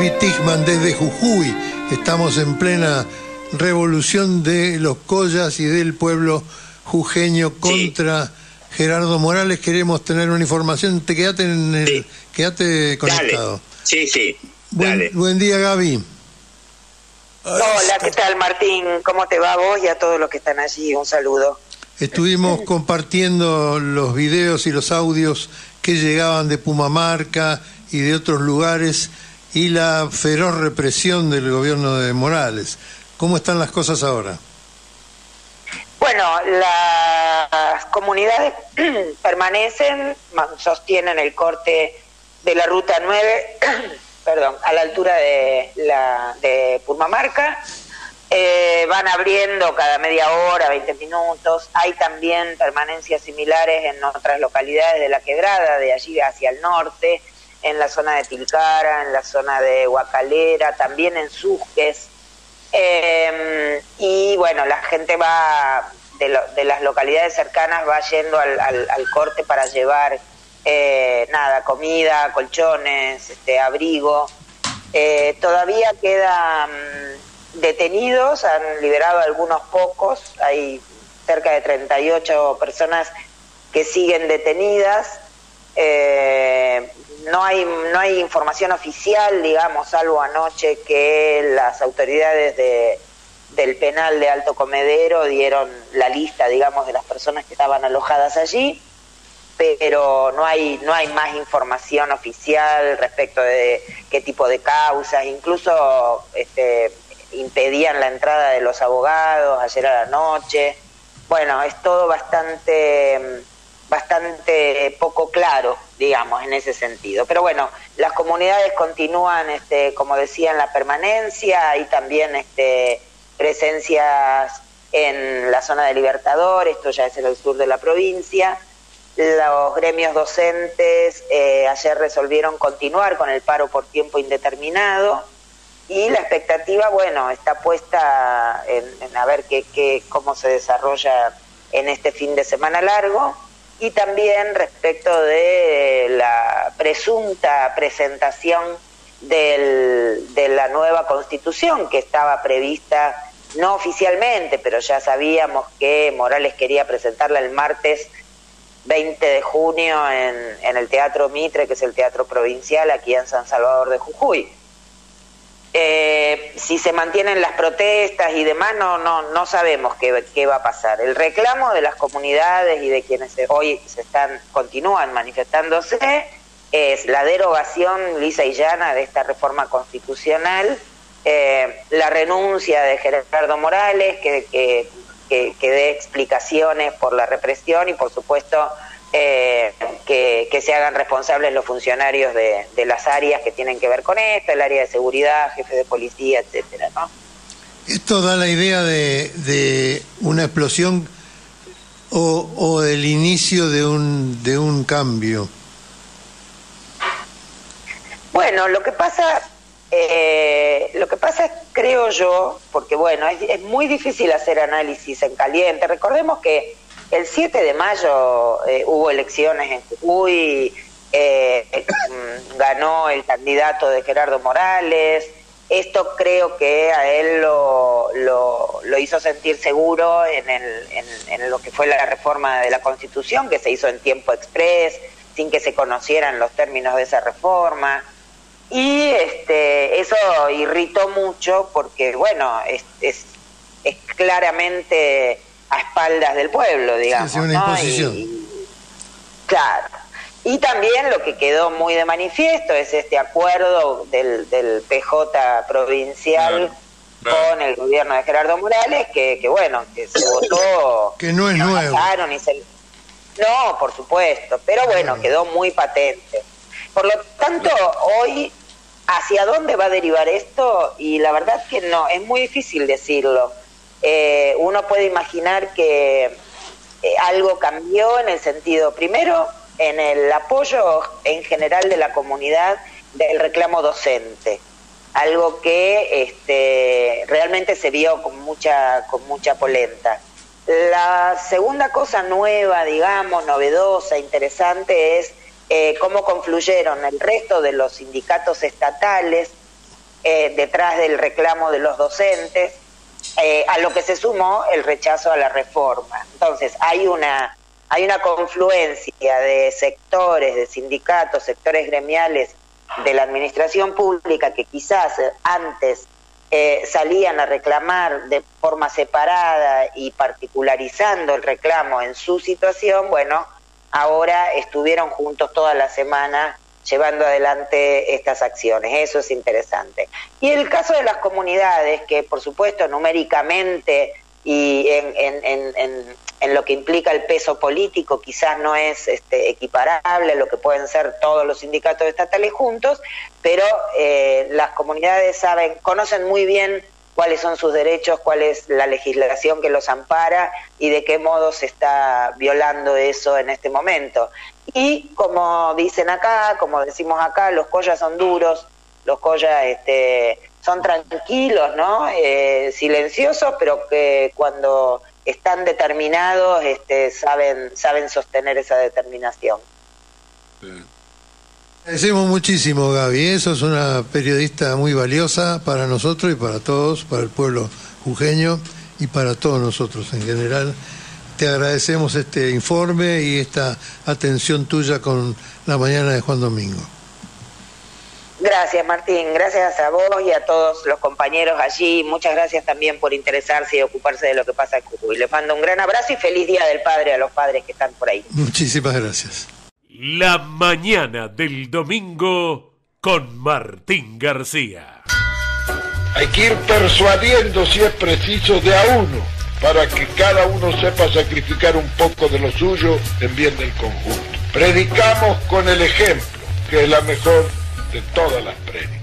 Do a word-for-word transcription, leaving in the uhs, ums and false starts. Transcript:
Gaby Tichman desde Jujuy. Estamos en plena revolución de los collas y del pueblo jujeño contra sí. Gerardo Morales. Queremos tener una información. Te quedate en el, sí. quedate conectado. Dale. Sí, sí. Buen, Dale. buen día, Gaby. Hola, ¿qué tal, Martín? ¿Cómo te va a vos y a todos los que están allí? Un saludo. Estuvimos compartiendo los videos y los audios que llegaban de Pumamarca y de otros lugares y la feroz represión del gobierno de Morales. ¿Cómo están las cosas ahora? Bueno, las comunidades permanecen, sostienen el corte de la ruta nueve, perdón, a la altura de la de Pumamarca. Eh, van abriendo cada media hora, veinte minutos. Hay también permanencias similares en otras localidades de la Quebrada, de allí hacia el norte, en la zona de Tilcara, en la zona de Huacalera, también en Susques. Eh, y bueno, la gente va de, lo, de las localidades cercanas va yendo al, al, al corte para llevar eh, nada, comida, colchones, este, abrigo. Eh, todavía quedan detenidos, han liberado algunos pocos, hay cerca de treinta y ocho personas que siguen detenidas. Eh, no hay no hay información oficial, digamos, salvo anoche que las autoridades de del penal de Alto Comedero dieron la lista, digamos, de las personas que estaban alojadas allí, pero no hay no hay más información oficial respecto de qué tipo de causas. Incluso este impedían la entrada de los abogados ayer a la noche. Bueno, es todo bastante bastante poco claro, digamos, en ese sentido. Pero bueno, las comunidades continúan, este, como decía, en la permanencia. Hay también este, presencias en la zona de Libertador, esto ya es en el sur de la provincia. Los gremios docentes eh, ayer resolvieron continuar con el paro por tiempo indeterminado. Y la expectativa, bueno, está puesta en, en a ver qué, qué, cómo se desarrolla en este fin de semana largo, y también respecto de la presunta presentación del, de la nueva Constitución que estaba prevista, no oficialmente, pero ya sabíamos que Morales quería presentarla el martes veinte de junio en, en el Teatro Mitre, que es el teatro provincial aquí en San Salvador de Jujuy. Eh, si se mantienen las protestas y demás, no no no sabemos qué, qué va a pasar. El reclamo de las comunidades y de quienes hoy se están continúan manifestándose es la derogación lisa y llana de esta reforma constitucional, eh, la renuncia de Gerardo Morales, que, que, que, que dé explicaciones por la represión y, por supuesto, Eh, que, que se hagan responsables los funcionarios de, de las áreas que tienen que ver con esto, el área de seguridad, jefe de policía, etcétera, ¿no? Esto da la idea de, de una explosión o, o del inicio de un de un cambio. Bueno, lo que pasa, eh, lo que pasa es, creo yo, porque bueno, es, es muy difícil hacer análisis en caliente. Recordemos que el siete de mayo eh, hubo elecciones en Jujuy, eh, eh, ganó el candidato de Gerardo Morales. Esto creo que a él lo, lo, lo hizo sentir seguro en, el, en, en lo que fue la reforma de la Constitución, que se hizo en tiempo exprés, sin que se conocieran los términos de esa reforma. Y este, eso irritó mucho porque, bueno, es, es, es claramente a espaldas del pueblo, digamos, sí, es una ¿no? imposición. Y, y, claro. Y también lo que quedó muy de manifiesto es este acuerdo del, del P J provincial claro, claro. con el gobierno de Gerardo Morales, que, que bueno, que se votó... que no es nuevo. Y se, no, por supuesto, pero bueno, claro. quedó muy patente. Por lo tanto, hoy, ¿hacia dónde va a derivar esto? Y la verdad que no, es muy difícil decirlo. Eh, uno puede imaginar que eh, algo cambió en el sentido, primero, en el apoyo en general de la comunidad del reclamo docente, algo que este, realmente se vio con mucha, con mucha polenta. La segunda cosa nueva, digamos, novedosa, interesante, es eh, cómo confluyeron el resto de los sindicatos estatales eh, detrás del reclamo de los docentes, eh, a lo que se sumó el rechazo a la reforma. Entonces, hay una, hay una confluencia de sectores, de sindicatos, sectores gremiales de la administración pública que quizás antes eh, salían a reclamar de forma separada y particularizando el reclamo en su situación. Bueno, ahora estuvieron juntos toda la semana llevando adelante estas acciones. Eso es interesante. Y el caso de las comunidades, que por supuesto numéricamente y en, en, en, en, en lo que implica el peso político quizás no es este, equiparable a lo que pueden ser todos los sindicatos estatales juntos, pero eh, las comunidades saben, conocen muy bien cuáles son sus derechos, cuál es la legislación que los ampara y de qué modo se está violando eso en este momento. Y como dicen acá, como decimos acá, los collas son duros, los collas este, son tranquilos, ¿no? Eh, silenciosos, pero que cuando están determinados este, saben, saben sostener esa determinación. Agradecemos muchísimo, Gaby. Eso es una periodista muy valiosa para nosotros y para todos, para el pueblo jujeño y para todos nosotros en general. Te agradecemos este informe y esta atención tuya con la mañana de Juan Domingo. Gracias, Martín. Gracias a vos y a todos los compañeros allí. Muchas gracias también por interesarse y ocuparse de lo que pasa en Jujuy. Les mando un gran abrazo y feliz Día del Padre a los padres que están por ahí. Muchísimas gracias. La mañana del domingo con Martín García. Hay que ir persuadiendo, si es preciso, de a uno, para que cada uno sepa sacrificar un poco de lo suyo en bien del conjunto. Predicamos con el ejemplo, que es la mejor de todas las prédicas.